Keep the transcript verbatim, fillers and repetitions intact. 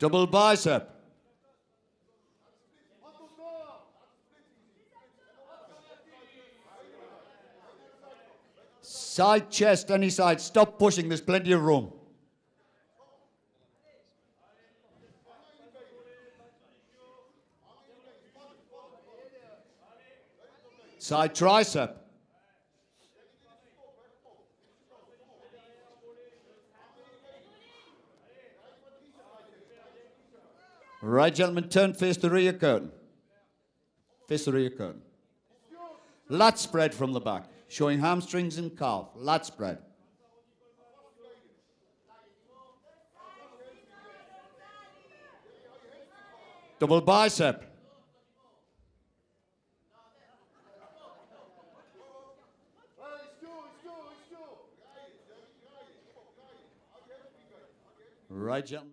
Double bicep. Side chest, any side. Stop pushing, there's plenty of room. Side tricep. Right, gentlemen, turn face the rear curtain. Face the rear curtain. Lat spread from the back, showing hamstrings and calf. Lat spread. Double bicep. Right, gentlemen.